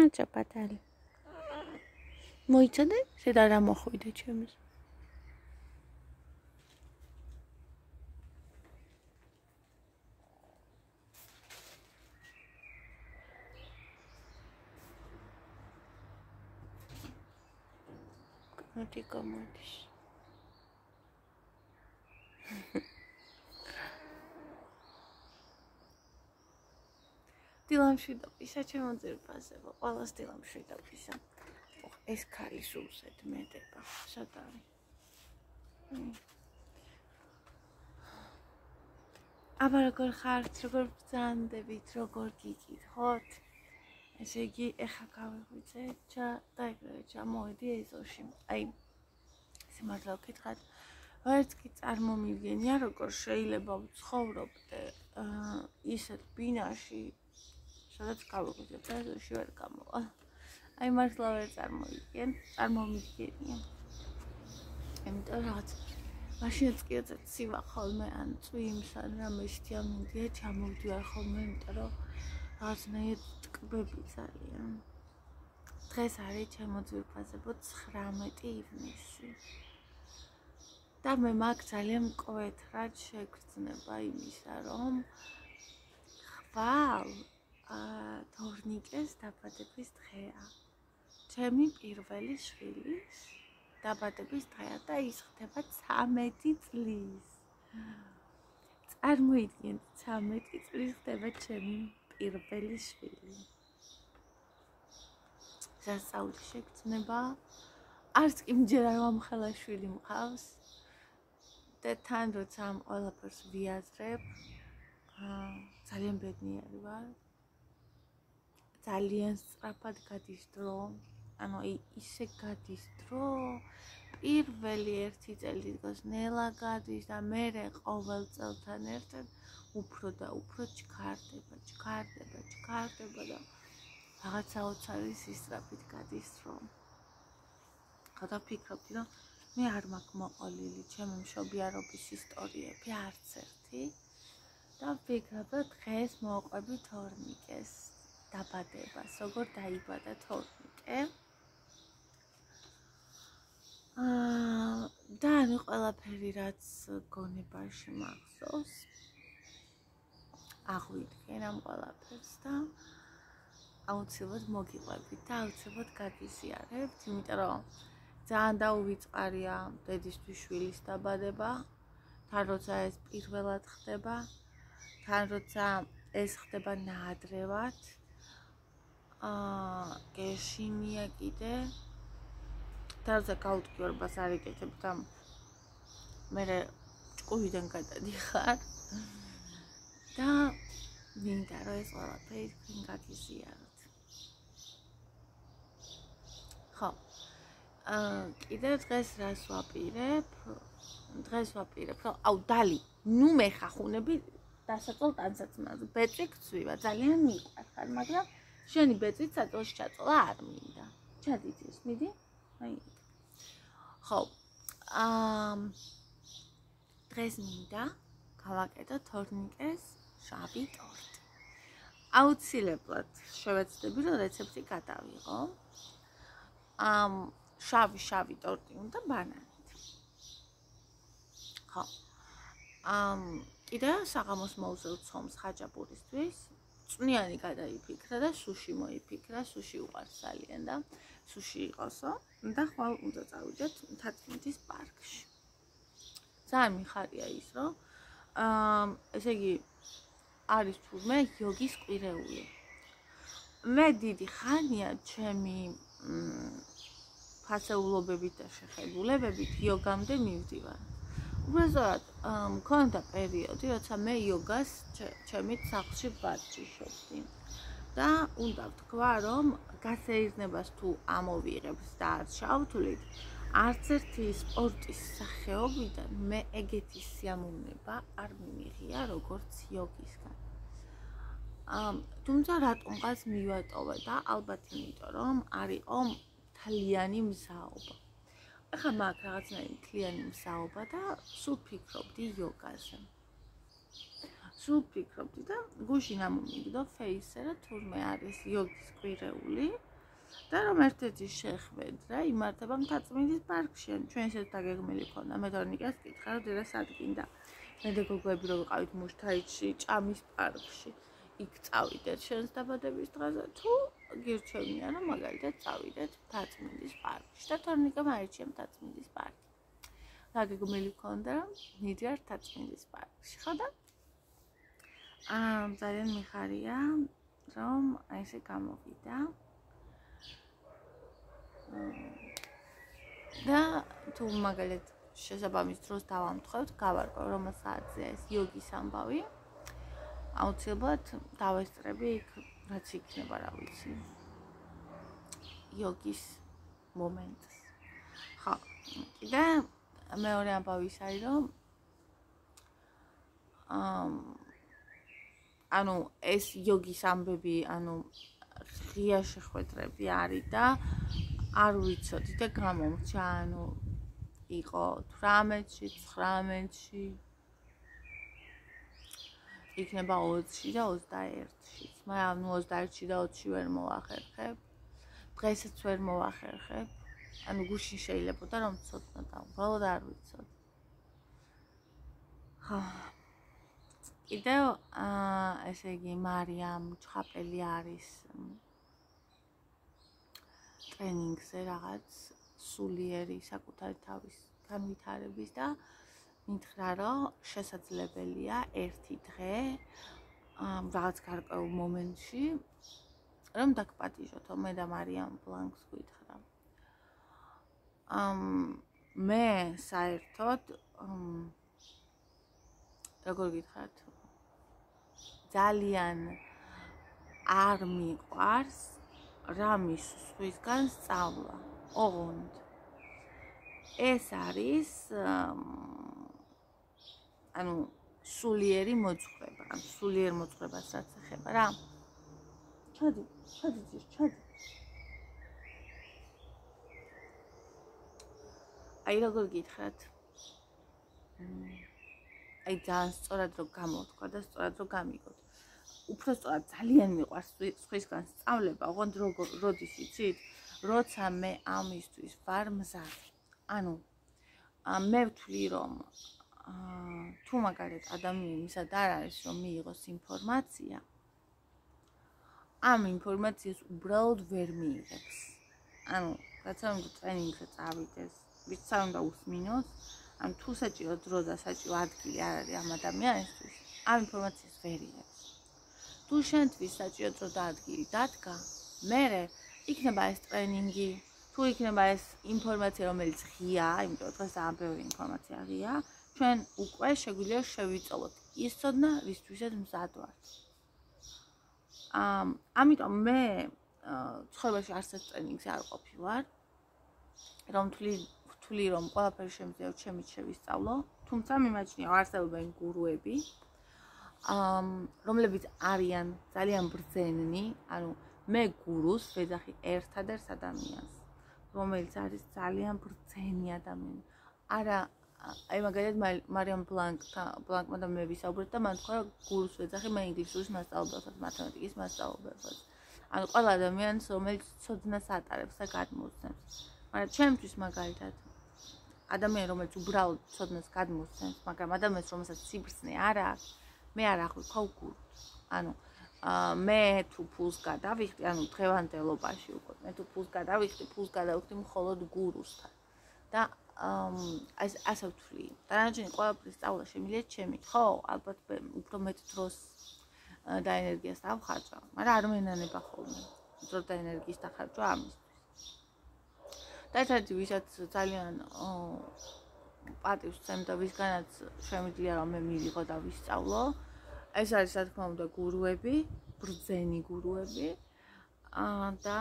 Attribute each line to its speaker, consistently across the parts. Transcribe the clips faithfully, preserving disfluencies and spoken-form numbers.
Speaker 1: მადლობა დალი. მოიცადე, შედა რა მოხვიდე ჩემს. მოდი გამოდის. დილამშვიდობისა ჩემო ძირფასებო, ყველას დილამშვიდობისა. ეს ქალი სულსეთ მეტება, სად არის? აბა როგორ ხართ, როგორ ბრძანდებით, როგორ გიკითხოთ? ესე იგი, ეხლა გავიღვიძე და ეგრევე ჩამოვედი ეზოში. აი, სიმართლე ვკითხავთ, ვერც კი წარმომიდგენია, როგორ შეიძლება ვცხოვრობდე ისეთ ბინაში, სადაც გავიღვიძე და ეზოში ვერ გამოვალ. აი, მართლა ვერ წარმოვიდგენ, წარმომიდგენია. იმიტომ რაღაც მაშინაც კი ეცეთ ცივა ხოლმე, ან წვიმს, ან რამე შთია მინდია ჩამოვდივარ ხოლმე, იმიტომ რომ რაღაცნაირად ტკბები ძალიან. დღეს არის ჩემო ძვირფასებო ცხრამეტი ივნისი. და მე მაგ ძალიან მკვეთრად შეგრძნება იმისა, რომ ხვალ თორნიკეს დაბადების დღეა. ჩემი პირველი შვილის დაბადების დღეა და ის ხდება ცამეტი წლის. წარმოიდგინეთ, ცამეტი წლის ხდება ჩემი პირველი შვილი. სასწაული შეგრძნება, არც კი მჯერა რომ ამხელა შვილი მყავს და თან როცა ამ ყველაფერს ვიაზრებ, ძალიან ბედნიერი ვარ. ძალიან სწრაფად გადის დრო, ანუ ისე გადის დრო, პირველი ერთი წელი დგას ნელა გადის და მერე ყოველ წელთან ერთად უფრო და უფრო ჩქარდება, ჩქარდება, ჩქარდება და რაღაც საოცარი სისწრაფით გადის დრო. ხოდა ვფიქრობდი, რომ მე არ მაქვს მოყოლილი ჩემი მშობიარობის ისტორიები არც ერთი და ვფიქრობ, რომ დღეს მოვყვები თორნიკეს დაბადებას, როგორ დაიბადა თორნიკე. და ანუ ყველაფერი რაც გონებაში მახსოვს, აღვიდგენ ამ ყველაფერს და აუცილებლად მოგიყვებით და აუცილებლად გაგიზიარებთ, იმიტომ რომ ძალიან დაუვიწყარია დედისთვის შვილის დაბადება, თან როცა ეს პირველად ხდება, თან როცა ეს ხდება ნაადრევად, აა გეშინია კიდე და როცა გაუტკივრებას არ იკეთებ და მერე ჭკუიდან გადადიხარ და მინდა რომ ეს ყველაფერი თქვენ გაგიზიაროთ. ხო, აა კიდე დღეს რას ვაპირებ? დღეს ვაპირებ, რომ აუ დალი, ნუ მე ხახუნები დასაწოლ ტანსაცმელს. ბეწვი გწვივა, ძალიან მიყვარხარ, მაგრამ შენი ბეწვით საწოლში ჩაწოლა არ მინდა. ჩადიძიეს, მიდი? აი. ხო. აა დღეს მინდა გავაკეთო თორნიკეს შავი ტორტი. აუცილებლად შევეცდები, რომ რეცეპტი გადავიღო. ამ შავი შავი ტორტი უნდა ბანანით. ხო. ამ კიდე საღამოს მოვზელ ცომს ხაჭაპურისთვის. წვნიანი გადაიფიქრა და სუში მოიფიქრა, სუში უყვარს ძალიან და სუში იყოსო და ხვალ უნდა წავიდეთ მთაწმინდის პარკში. ძალიან მიხარია ის, რომ აა ესე იგი არის თურმე იოგის კვირეული. მე დიდი ხანია ჩემი ფასეულობებით და შეხებულებებით იოგამდე მივდივარ. უბრალოდ მქონდა პერიოდი, როცა მე იოგას ჩემი სახლში ვარჯიშობდი. და უნდა ვთქვა, რომ გასეირნებას თუ ამოვიღებს და არ ჩავთვლით, არც ერთი სპორტის სახეობიდან მე ეგეთი სიამოვნება არ მიმიღია, როგორც იოგისგან. თუმცა რატომღაც მივატოვე და ალბათ იმიტომ, რომ არისო მთლიანი მზაობა. ახლა მაქვს რაღაცნაირი მთლიანი მზაობა და სულ ფიქრობდი იოგაზე. სულ ფიქრობდი და გუშინ ამომიგდო ფეისზე, რა თურმე არის იოგის კვირეული და რომ ერთ-ერთი შეხვედრა იმართება მთაწმინდის პარკში. ჩვენ ისეთ დაგეგმილი ქონდა. მე დორნიკას კითხა, რომ დედა სად გინდა. მე და გოგოები რო ვიყავით მუშთაიჩში, ჭამის პარკში. იქ წავიდეთ შენს დაბადების დღეზე, თუ გირჩევნია, რომ მაგალითად წავიდეთ მთაწმინდის პარკში. და დორნიკამ აირჩია მთაწმინდის პარკი. დაგეგმილი ქონდა, რომ მიდიარ მთაწმინდის პარკში. ხო და აა ძალიან მიხარია, რომ აი ესე გამოვიდა. და თუ მაგალითად შესაბამის დროს დავამთხევთ, გავარკვევ რომ საათზე ეს იოგის ამბავი. აუცილებლად დავესწრები იქ რაც იქნება, რა ვიცი. იოგის მომენტს. ხო, კიდე მეორე ამბავი ის არის, რომ აა ანუ ეს იოგის ამბები, ანუ ღია შეხვედრები არის და არ ვიცოდი და გამომრჩა, ანუ იყო თვრამეტში, ცხრამეტში, იქნება ოცში და ოცდაერთში. მაგრამ ნუ ოცდაერთში და ოცში ვერ მოვახერხებ. დღესაც ვერ მოვახერხებ. ანუ გუშინ შეიძლებოდა რომ ცოტა და უბრალოდ არ ვიცოდი. ხო. კიდევ აა ესე იგი მარიამ ჩხაპელი არის ტრენინგზე რაღაც სულიერი საკუთარი თავის განვითარების და მითხრა რომ შესაძლებელია ერთი დღე რაღაც გარკვეულ მომენტში რომ დაგპატიჟოთო. მე და მარიამ ბლანკს გითხრა. ამ მე საერთოდ როგორ გითხრათ, ძალიან არ მიყვარს რამის სხვისგან სწავლა. ოღონდ ეს არის ანუ სულიერი მოძღვრება, ან სულიერ მოძღვრებას რაც ეხება რა. ჩადი, ჩადი ძირ, ჩადი. აი როგორ გითხრათ? აი ძალიან სწორად რომ გამოვთქვა და სწორად რომ გამიგოთ. უფრო სწორად ძალიან მიყვარს სხვისგან სწავლება, ოღონდ როგორ როდის იცით? როცა მე ამისთვის ვარ მზად. ანუ მე ვთვლი რომ თუ მაგალითად ადამიანი მზად არ არის რომ მიიღოს ინფორმაცია, ამ ინფორმაციას უბრალოდ ვერ მიიღებს. ანუ რაცა უნდა ტრენინგზე წავიდეს, ვიც არ უნდა უსმინოს, ან თუ საჭირო დრო და საჭირო ადგილი არ არის ამ ადამიანისთვის, ამ ინფორმაციას ვერ იღებს. თუ შენთვის საჭირო დრო და ადგილი დადგა, მერე იქნება ეს ტრენინგი, თუ იქნება ეს ინფორმაცია, რომელიც ღიაა, იმიტომ რომ დღეს ძალიან ბევრი ინფორმაცია ღიაა, ჩვენ უკვე შეგვიძლია შევიწოვოთ ის ცოდნა, რისთვისაც მზად ვართ. ამიტომ მე ცხოვრებაში არცერთ ტრენინგზე არ ყოფილვარ, რომ ვთვლი რომ ყველაფერი შემიძლია ჩემით შევისწავლო, თუმცა მიმაჩნია არსებობენ გურუები, რომლებიც არიან ძალიან ბრძენნი, ანუ მე გურუს ვეძახი ერთადერთ ადამიანს, რომელიც არის ძალიან ბრძენი ადამიანი. არა, აი მაგალითად მარიამ ბლანკმა და მე ვისაუბრეთ და მან თქვა, რომ გურუს ვეძახი მე ინგლისურის მასწავლებელსაც, მათემატიკის მასწავლებელსაც. ანუ ყველა ადამიანს, რომელიც ცოდნას ატარებს და გადმოსცემს. მაგრამ ჩემთვის მაგალითად ადამიანი, რომელიც უბრალოდ ცოდნას გადმოსცემს, მაგრამ ადამიანს, რომელსაც სიბრძნე არ აქვს, მე არ აღვიქვა გურუს. ანუ მე თუ ფულს გადავიხდი, ანუ დღევანდელობაში უკვე მე თუ ფულს გადავიხდი, ფულს გადავიხდი მხოლოდ გურუსთან. და ეს ასე ვთვლი. დანარჩენი ყველაფრის სწავლა შემიძლია ჩემით, ხო? ალბათ უფრო მეტ დროს და ენერგიას დავხარჯა, მაგრამ არ მენანება ხოლმე დრო და ენერგიის დახარჯვა ამისთვის. და ერთადერთი ვისაც ძალიან პატივს ვცემ და ვისგანაც შემიძლია რომ მე მივიღო და ვისწავლო, ეს არის რა თქმა უნდა გურუები, ბრძენი გურუები და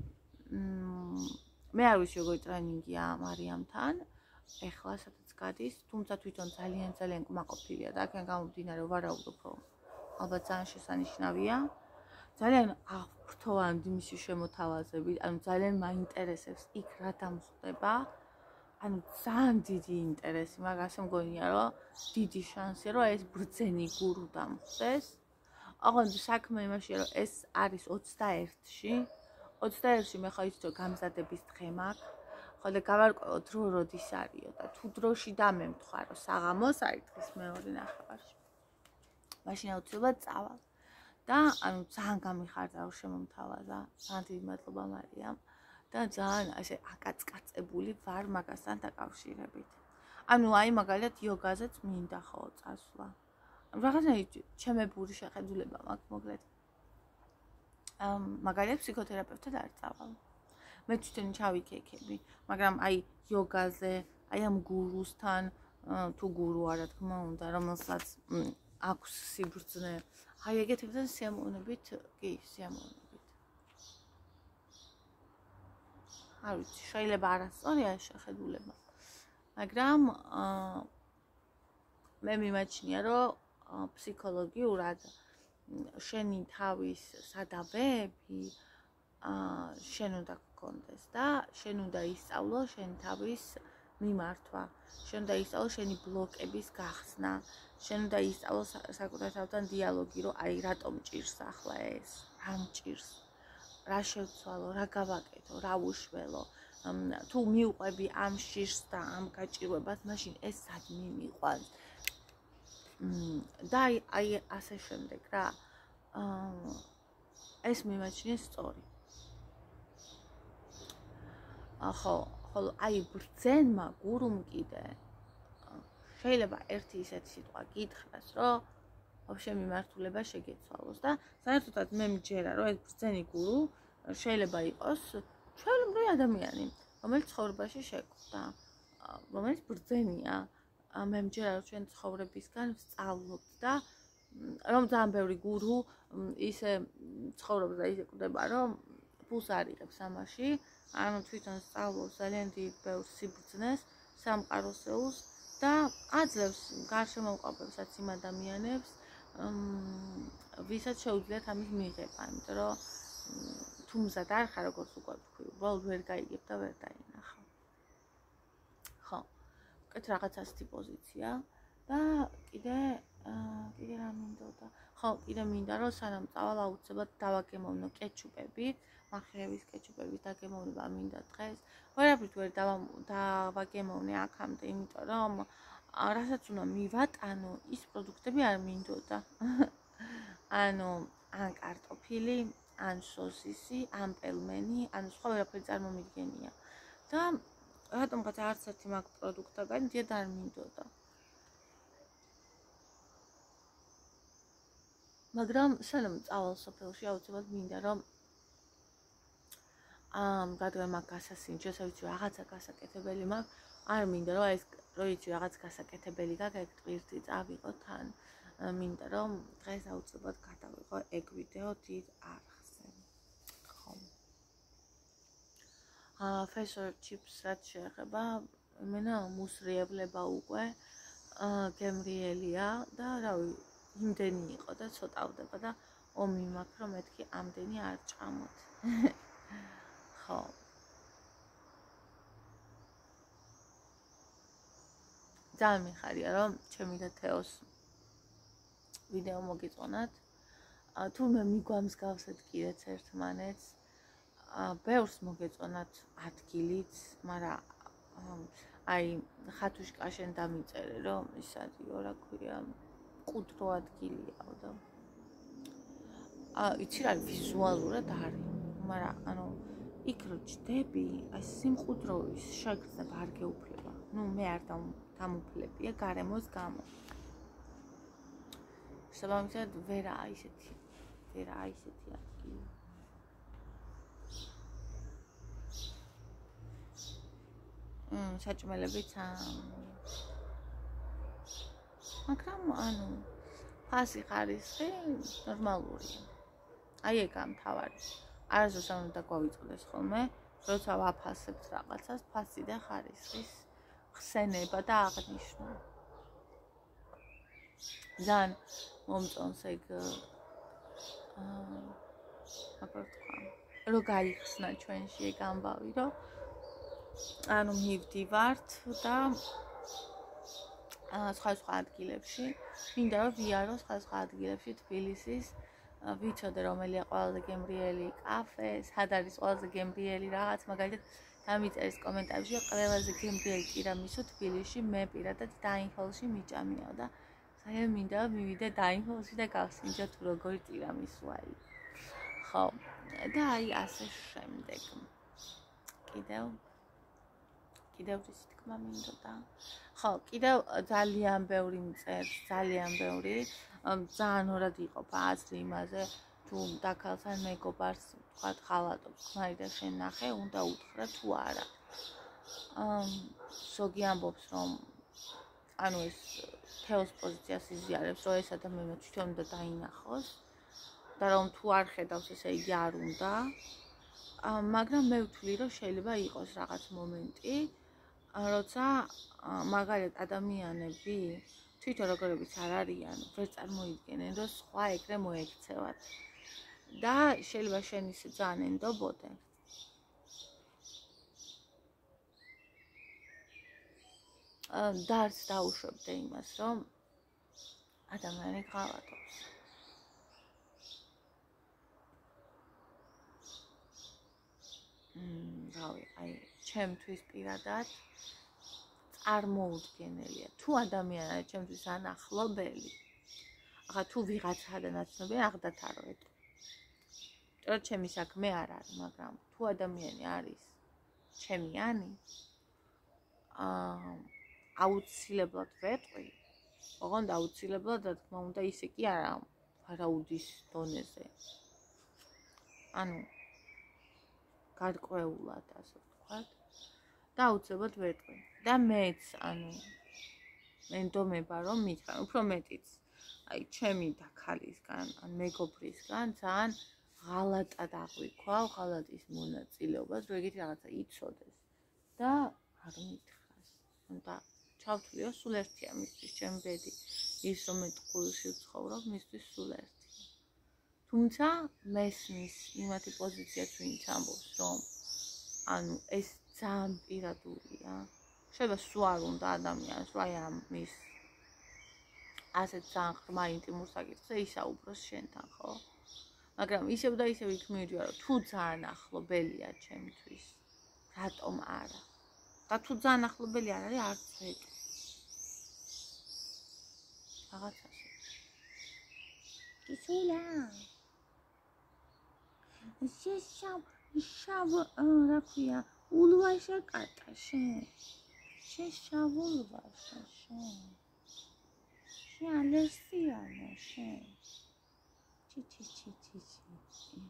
Speaker 1: მე არ ვიცი როგორი ტრენინგია მარიამთან, ეხლა სადაც გადის, თუმცა თვითონ ძალიან ძალიან კმაყოფილია და აქედან გამომდინარე ვარაუდობ რომ ალბათ ძალიან შესანიშნავია. ძალიან აღფრთოვანდი მისი შემოთავაზებით, ანუ ძალიან მაინტერესებს იქ რა დამხდება. ანუ ძალიან დიდი ინტერესი, მაგრამ ასე მგონია რომ დიდი შანსია რომ ეს ბრძენი გურუ დამხდეს. ოღონდ საქმე იმაშია რომ ეს არის ოცდაერთში, ოცდაერთში მე ხო იცი რომ გამზადების დღე მაქვს, ხო და გავარკვევო დრო როდის არისო და თუ დროში დამემთხვა რომ საღამოს არის დღის მეორე ნახევარში. მაშინ აუცილებლად წავალ. და ანუ ძალიან გამიხარდა რომ შემომთავაზა. ძალიან დიდი მადლობა მარიამ და ძალიან ასე აკაცკაცებული ვარ მაგასთან დაკავშირებით. ანუ აი მაგალითად იოგაზეც მინდა ხო წასვლა. რაღაცნაირი ჩემებური შეხედულება მაქვს მოკლედ. ამ მაგალითად ფსიქოთერაპევტად არ წავალ. მე თვითონ ჩავიქექები, მაგრამ აი იოგაზე, აი ამ გურუსთან თუ გურუ არა თქმა უნდა, რომელსაც აქვს სიბრძნე, აი ეგეთებთან სიამოვნებით, კი, სიამოვნებით. არ ვიცი, შეიძლება არასწორია შეხედულება, მაგრამ მე მიმაჩნია, რომ ფსიქოლოგიურად შენი თავის სადავეები შენ უნდა გქონდეს და შენ უნდა ისწავლო შენ თავის მიმართვა, შენ უნდა ისწავლო შენი ბლოკების გახსნა, შენ უნდა ისწავლო საკუთარ თავთან დიალოგი, რომ აი რატომ ჭირს ახლა ეს, რა მჭირს, რა შევცვალო, რა გავაკეთო, რა უშველო, თუ მიუყვები ამ შიშს და ამ გაჭირვებას, მაშინ ეს სად მიმიყვანს. და აი ასე შემდეგ რა. ეს მიმაჩნია სწორი. ხო, ხოლო აი ბრძენმა გურუმ კიდე შეიძლება ერთი ისეთი სიტყვა გითხრას, რომ ვაფშე მიმართულება შეგეცვალოს და საერთოდაც მე მჯერა, რომ ეს ბრძენი გურუ შეიძლება იყოს ჩვეულებრივი ადამიანი, რომელიც ცხოვრებაში შეკვდა, რომელიც ბრძენია. მე მჯერა, რომ ჩვენ ცხოვრებისგან ვსწავლობთ და რომ ძალიან ბევრი გურუ ისე ცხოვრობს და ისე კვდება, რომ ფულს არ იღებს ამაში, ანუ თვითონ სწავლობს ძალიან დიდ ბევრ სიბრძნეს, სამყაროსეულს და აძლევს გარშემოუყვებებსაც იმ ადამიანებს, ვისაც შეუძლიათ ამის მიღება, იმიტომ რომ თუ მზად არ ხარ, როგორც უკვე ვთქვი, უბრალოდ ვერ გაიგებ და ვერ დაინახავ. ხო, უკეთ რაღაც ასეთი პოზიცია და კიდე კიდე რა მინდოდა? ხო, კიდე მინდა რომ სანამ წავალ აუცილებლად დავაგემოვნო კეჩუპები, მახეევის კეჩუპების დაგემოვნება მინდა დღეს. ვერაფრით ვერ დავაგემოვნე აქამდე, იმიტომ რომ რასაც უნდა მივატანო, ის პროდუქტები არ მინდოდა. ანუ ან კარტოფილი, ან სოსისი, ან პელმენი, ან სხვა ვერაფერი წარმომიდგენია. და რატომღაც არც ერთი მაგ პროდუქტებიდან დიდ არ მინდოდა. მაგრამ სანამ წავალ სოფელში, აუცილებლად მინდა რომ ამ რადგან მაგ გასასინჯოს, ვიცი რაღაცა გასაკეთებელი მაქვს, არ მინდა რომ ეს რო იცი რაღაც გასაკეთებელი გაქვს, ეგ ტვირთი წავიღო თან. მინდა რომ დღეს აუცილებლად გადავიღო ეგ ვიდეო დიდ არხზე. ხო. აა ფესორ ჩიპს რაც შეეხება, მენა მუსრიებლება უკვე გემრიელია და რავი იმდენი იყო და ცოტავდება და ომი მაქვს რომ მეთქი ამდენი არ ჭამოთ. ხო. ძალიან მიხარია რომ ჩემი და თეოს ვიდეო მოგიწონათ. თურმე მიგვამსგავსეთ კიდეც ერთმანეთს. ბევრს მოგეწონათ ადგილიც, მაგრამ აი ხათუშკა შენ დამიწერე რომ ის არისო რა ქვია კუდრო ადგილიაო და აა იცი რა ვიზუალურად არის, მაგრამ ანუ იქ რო ჯდები, აი სიმყუდროვის შეგრძნება არ გეუფლება. ნუ მე არ დამუფლებია გარემოს გამო. საბამისად ვერაა ისეთი, ვერაა ისეთი ადგილი. მმ საჭმელებიც მაგრამ ანუ ფასი ხარისხი ნორმალურია. აი ეგაა მთავარი. არასდროს არ უნდა გვავიწყდეს ხოლმე, როცა ვაფასებთ რაღაცას, ფასი და ხარისხის ხსენება და აღნიშვნა. ძალიან მომწონს ეგ აა აბა თქვა, რომ გაიხსნა ჩვენში ეგ ამბავი, რომ ანუ მივდივართ და სხვა სხვა ადგილებში, მინდა რომ ვიარო სხვა სხვა ადგილებში თბილისის ვიცოდე რომელია ყველაზე გემრიელი კაფე, სად არის ყველაზე გემრიელი რაღაც, მაგალითად დამიწერის კომენტარებში ყველაზე გემრიელი ტირამისუ თბილისში მე პირადად დაინჰოლში მიჭამიაო და საერთოდ მინდა მივიდე დაინჰოლში და გავსინჯო თუ როგორი ტირამისუა იქ. ხო, და აი ასე შემდეგ. კიდევ კიდევ ის თქმა მინდოდა. ხო, კიდევ ძალიან ბევრი მწერს, ძალიან ბევრი, ძალიან ორად იყოფა აზრი იმაზე, თუ დაქალთან მეგობარს თქვა ხალატობს ქმარი და შენ ნახე, უნდა უთხრა თუ არა. ზოგი ამბობს, რომ ანუ ეს თეოს პოზიციას იზიარებს, რომ ეს ადამიანი თვითონ უნდა დაინახოს და რომ თუ არ ხედავს, ესე იგი არ უნდა. მაგრამ მე ვთვლი, რომ შეიძლება იყოს რაღაც მომენტი, როცა მაგალითად ადამიანები თვითონ როგორებიც არ არიან, ვერ წარმოიდგენენ, რომ სხვა ეგრე მოექცევათ. და შეიძლება შენ ისე ძალიან ენდობოდე. და არც დაუშვებდე იმას, რომ ადამიანი ღალატობს. რავი, აი, ჩემთვის პირადად წარმოუდგენელია. თუ ადამიანია ჩემთვის ანახლობელი, ახლა თუ ვიღაცადანაც ცნობია, აღდათაროთ. რომ ჩემი საქმე არ არის, მაგრამ თუ ადამიანი არის ჩემიანი, აა აუცილებლად ვეტყვი, ოღონდ აუცილებლად, რა თქმა უნდა, ისე კი არა, ვარაუდის დონეზე. ანუ გარკვეულად, ასე ვთქვათ, და აუცილებლად ვეტყვი. და მეც, ანუ მენდომება რომ მითხრა, უფრო მეტიც, აი, ჩემი დაქალისგან, ან მეგობრისგან ძალიან ღალატად აღვიქვა, ღალატის მონაწილეობას, რომ ეგეთი რაღაცა იცოდეს და არ მითხრას. უნდა ჩავთვლიო, სულ ერთია მისთვის ჩემი ბედი, ის რომ მე ტყუილში ვცხოვრობ, მისთვის სულ ერთია. თუმცა მესმის იმათი პოზიციაც ვინც ამბობს, რომ ანუ ეს ძალიან პირადულია. შეიძლება სულ არ უნდა ადამიანს, რომ აი ამის ასეთ ძალიან ღრმა ინტიმურ საკითხზე ისაუბროს შენთან, ხო? მაგრამ ისევ და ისევ იქ მივიდივარ, რომ თუ ძალიან ახლობელია ჩემთვის, რატომ არა? და თუ ძალიან ახლობელი არ არის, არც ვეტყვი. რაღაც ასე. ისულა. შეშავ, შავ, რა ქვია, ულვაშა კატა შენ. შეშავ ულვაშა შენ. შენ ალერსიანა შენ. ჩი ჩი ჩი ჩი ჩი.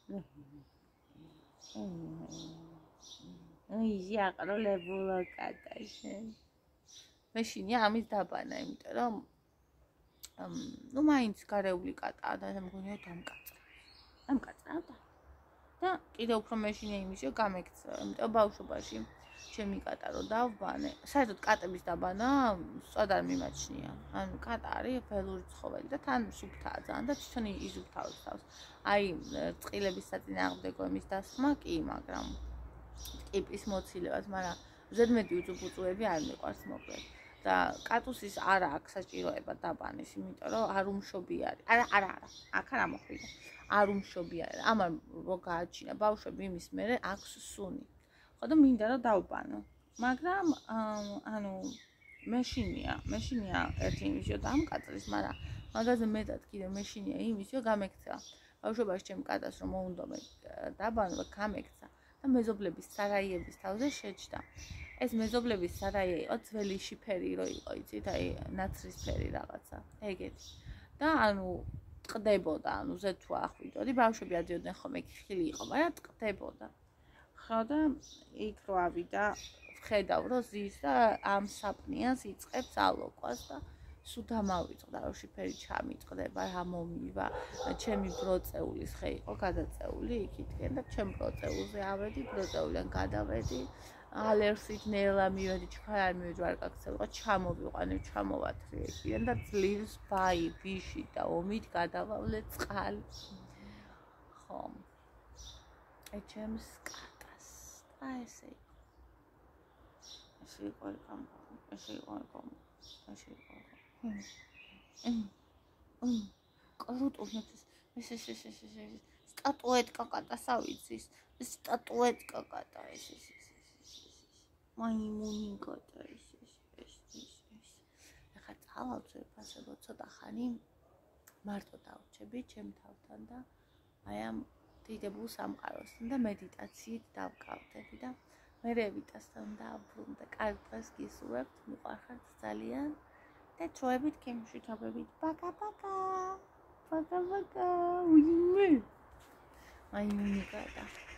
Speaker 1: აი, იაყროლებულა კატა შენ. მეშინია ამის დაბანა, იმიტომ რომ ნუ მაინც გარეული კატაა და მგონია დამკაცრა. დამკაცრავდა. და კიდევ უფრო მეშინია იმის, რომ გამექცევა, იმიტომ ბავშვობაში ჩემი კატა რო დავბანე, საერთოდ კატების დაბანა სწორად არ მიმაჩნია. ანუ კატა არის ველური ცხოველი და თან სუფთაა ძალიან და თვითონ იზუფთავებს თავს. აი, წყილების საწინააღმდეგო იმის დასხმა კი, მაგრამ ტკიპის მოცილებას, მაგრამ ზედმეტი უწუწუები არ მიყვარს მოკლედ. და კატუსის არა აქვს საჭიროება დაბანის, იმიტომ რომ არ უმშობი არის. არა, არა, არა, აქ არ ამოხვიდა. არ უმშობი არის. ამან რო გააჩინა ბავშვები, იმის მერე აქვს სუნი. ხო და მინდა რომ დავბანო. მაგრამ ანუ მეშინია, მეშინია ერთი იმის, რომ დამკაცრის, მაგრამ მაგაზე მეტად კიდე მეშინია იმის, რომ გამექცევა. ბავშვობაში ჩემ კატას რომ მოუნდომე დაბანო, გამექცა და მეზობლების სარაიების თავზე შეჯდა. ეს მეზობლების სარაია იყო ძველი შიფერი რო იყო, იცით, აი ნაცრისფერი რაღაცა, ეგეთი. და ანუ ტყდებოდა, ანუ ზე თუ ახვიდოდი, ბავშვები ადიოდნენ ხოლმე ხილი იყო, მაგრამ ტყდებოდა. ხო და იქ რო ავიდა, ვხედავ რომ ზის და ამ საპნიას იწყებს ალოკვას და სულ დამავიწყდა, რომ შიფერი ჩამიტყდება, რა მომივა, ჩემი ბროწეულის ხე იყო გადაწეული იქითკენ და ჩემ ბროწეულზე ავედი, ბროწეულიდან გადავედი. ალერსით ნელა მივედი, ჩქარ არ მივედი, არ გაქცევიყო, ჩამოვიყვანე, ჩამოვათრე ეგიდან და ძლივს ბაი, ბიში და ომით გადავავლე წყალი. ხო. ეჩემს კატას. და ესე იყო. ესე იყო კამპანი, ესე იყო კამპანი, ესე იყო. მ. მ. კრუტულებს ეს ეს ეს ეს ეს სტატუეტკა კატასა ვიცის სტატუეტკა კატა ეს ეს ეს მაიმუნი კატა ეს ეს ეს ეს ახლა წავავწერ ფასებო ცოტა ხანი მარტო დავრჩები ჩემ თავთან და აი ამ დიდებულ სამყაროსთან და მედიტაციით დავკავდები და მე რევიტასთან დავბრუნ და კარგ დღეს გისურვებთ, მიყვარხართ ძალიან და ჩვევებით კემშვიდობებით. პაკა პაკა. პაკა პაკა. უიმე. აი მუნიკა.